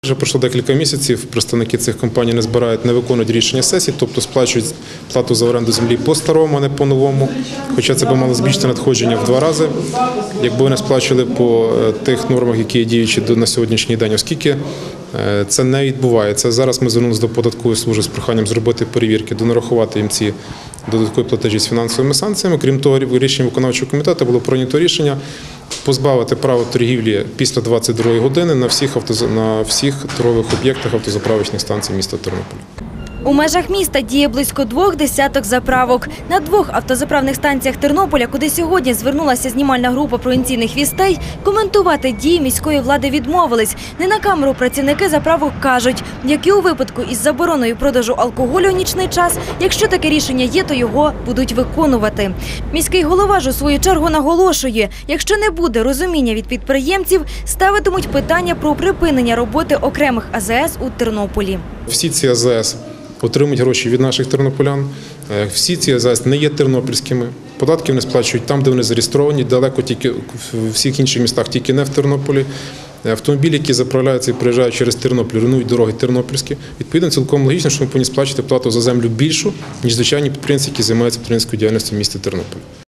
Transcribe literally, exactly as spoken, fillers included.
Вже пройшло декілька місяців, представники цих компаній не збирають, не виконують рішення сесії, тобто сплачують плату за оренду землі по-старому, а не по-новому, хоча це би мало збільшити надходження в два рази, якби вони сплачували по тих нормах, які є діючі на сьогоднішній день, оскільки це не відбувається. Зараз ми звернулися до податкової служби з проханням зробити перевірки, донарахувати їм ці додаткові платежі з фінансовими санкціями. Крім того, рішенням виконавчого комітету було прийнято рішення позбавити права торгівлі після двадцять другої години на всіх, авто, на всіх торгових об'єктах автозаправочних станцій міста Тернополя. У межах міста діє близько двох десяток заправок. На двох автозаправних станціях Тернополя, куди сьогодні звернулася знімальна група провінційних вістей, коментувати дії міської влади відмовились. Не на камеру працівники заправок кажуть, як і у випадку із забороною продажу алкоголю у нічний час, якщо таке рішення є, то його будуть виконувати. Міський голова ж у свою чергу наголошує, якщо не буде розуміння від підприємців, ставитимуть питання про припинення роботи окремих А З С у Тернополі. Всі ці А З С отримують гроші від наших тернополян. Всі ці А З С не є тернопільськими. Податки вони сплачують там, де вони зареєстровані, далеко тільки в всіх інших містах, тільки не в Тернополі. Автомобілі, які заправляються і приїжджають через Тернопіль, руйнують дороги тернопільські. Відповідно, цілком логічно, що ми повинні сплачувати плату за землю більшу, ніж звичайні підприємці, які займаються підприємницькою діяльністю в місті Тернополь.